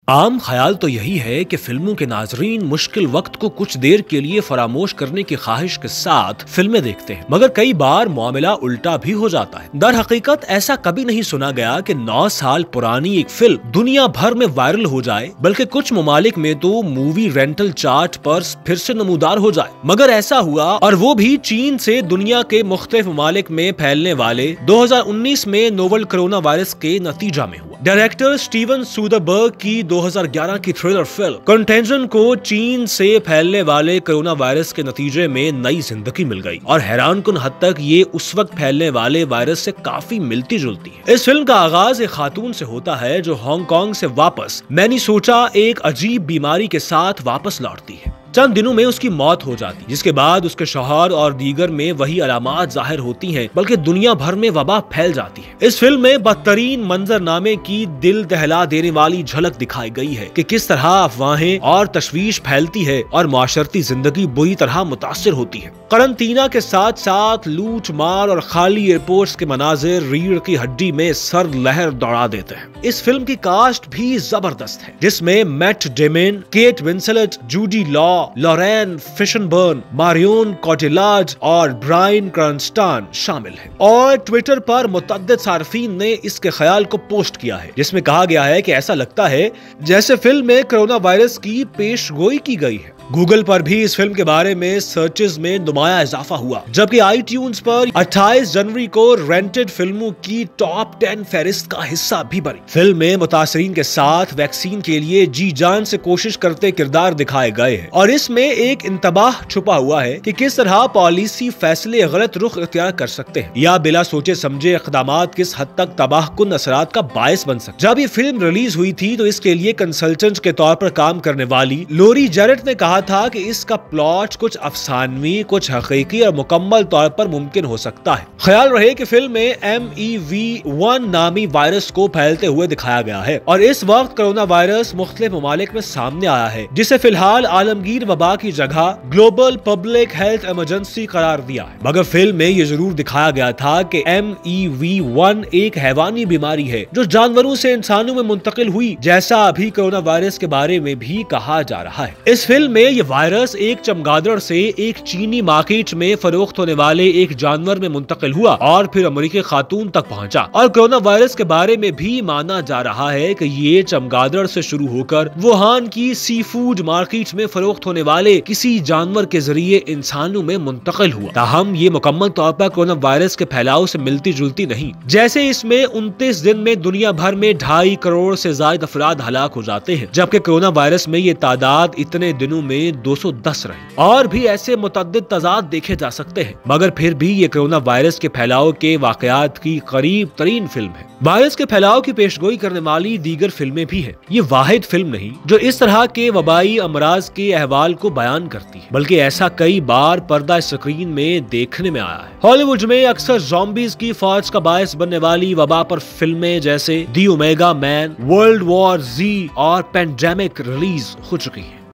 आम ख्याल तो यही है कि फिल्मों के नाजरीन मुश्किल वक्त को कुछ देर के लिए फरामोश करने की ख्वाहिश के साथ फिल्में देखते हैं, मगर कई बार मामला उल्टा भी हो जाता है। दर हकीकत ऐसा कभी नहीं सुना गया कि 9 साल पुरानी एक फिल्म दुनिया भर में वायरल हो जाए, बल्कि कुछ ममालिक में तो मूवी रेंटल चार्ट पर फिर से नमूदार हो जाए। मगर ऐसा हुआ, और वो भी चीन से दुनिया के मुख्तलिफ ममालिक में फैलने वाले 2019 में नोवल कोरोना वायरस के नतीजा में हुआ। डायरेक्टर स्टीवन सोदरबर्ग की 2011 की थ्रिलर फिल्म कंटेजन को चीन से फैलने वाले कोरोना वायरस के नतीजे में नई जिंदगी मिल गई, और हैरानकुन हद तक ये उस वक्त फैलने वाले वायरस से काफी मिलती जुलती है। इस फिल्म का आगाज एक खातून से होता है जो हांगकांग से वापस मैनीसोटा एक अजीब बीमारी के साथ वापस लौटती है। चंद दिनों में उसकी मौत हो जाती है, जिसके बाद उसके शौहर और दीगर में वही अलामात जाहिर होती हैं, बल्कि दुनिया भर में वबा फैल जाती है। इस फिल्म में बदतरीन मंजरनामे की दिल दहला देने वाली झलक दिखाई गई है कि किस तरह अफवाहें और तशवीश फैलती है और माशरती जिंदगी बुरी तरह मुतासिर होती है। करंटीना के साथ साथ लूट मार और खाली एयरपोर्ट्स के मनाजिर रीढ़ की हड्डी में सर लहर दौड़ा देते हैं। इस फिल्म की कास्ट भी जबरदस्त है, जिसमें Matt Damon, Kate Winslet, Jude Law, Laurence Fishburne, Marion Cotillard और ब्रायन क्रैनस्टन शामिल हैं। और ट्विटर पर मुतअद्दिद सार्फिन ने इसके ख्याल को पोस्ट किया है, जिसमें कहा गया है कि ऐसा लगता है जैसे फिल्म में कोरोना वायरस की पेशगोई की गई है। गूगल पर भी इस फिल्म के बारे में सर्चेस में नुमाया इजाफा हुआ, जबकि आईट्यून्स पर 28 जनवरी को रेंटेड फिल्मों की टॉप 10 फहरिस्त का हिस्सा भी बनी। फिल्म में मुतासरीन के साथ वैक्सीन के लिए जी जान से कोशिश करते किरदार दिखाए गए हैं, और इसमें एक इंतबाह छुपा हुआ है कि किस तरह पॉलिसी फैसले गलत रुख इख्तियार कर सकते हैं, या बिला सोचे समझे इक़दामात किस हद तक तबाहकुन असरात का बायस बन सकते। जब ये फिल्म रिलीज हुई थी तो इसके लिए कंसल्टेंट के तौर पर काम करने वाली लोरी जेरेट ने कहा था कि इसका प्लॉट कुछ अफसानवी, कुछ हकीकी और मुकम्मल तौर पर मुमकिन हो सकता है। ख्याल रहे कि फिल्म में MEV1 नामी वायरस को फैलते हुए दिखाया गया है, और इस वक्त कोरोना वायरस मुख्तलिफ ममालिक में सामने आया है, जिसे फिलहाल आलमगीर वबा की जगह ग्लोबल पब्लिक हेल्थ इमरजेंसी करार दिया है। मगर फिल्म में ये जरूर दिखाया गया था कि MEV1 एक हैवानी बीमारी है जो जानवरों से इंसानों में मुंतकिल हुई, जैसा अभी कोरोना वायरस के बारे में भी कहा जा रहा है। इस फिल्म में ये वायरस एक चमगादड़ से एक चीनी मार्केट में फरोख्त होने वाले एक जानवर में मुंतकिल हुआ और फिर अमेरिकी खातून तक पहुंचा। और कोरोना वायरस के बारे में भी माना जा रहा है कि ये चमगादड़ से शुरू होकर वुहान की सी फूड मार्केट में फरोख्त होने वाले किसी जानवर के जरिए इंसानों में मुंतकिल हुआ। ताहम ये मुकम्मल तौर पर कोरोना वायरस के फैलाव से मिलती जुलती नहीं, जैसे इसमें 29 दिन में दुनिया भर में 2.5 करोड़ से ज्यादा अफराद हलाक हो जाते हैं, जबकि कोरोना वायरस में ये तादाद इतने दिनों में 210 रही। और भी ऐसे मुतअद्दिद तजाद देखे जा सकते हैं, मगर फिर भी ये कोरोना वायरस के फैलाव के वाकयात की करीब तरीन फिल्म है। वायरस के फैलाव की पेशगोई करने वाली दीगर फिल्में भी हैं। ये वाहिद फिल्म नहीं जो इस तरह के वबाई अमराज के अहवाल को बयान करती है, बल्कि ऐसा कई बार पर्दा स्क्रीन में देखने में आया है। हॉलीवुड में अक्सर ज़ॉम्बीज़ की फौज का बायस बनने वाली वबा पर फिल्में जैसे the Omega Man, World War Z और पेंडेमिक रिलीज हो चुकी है।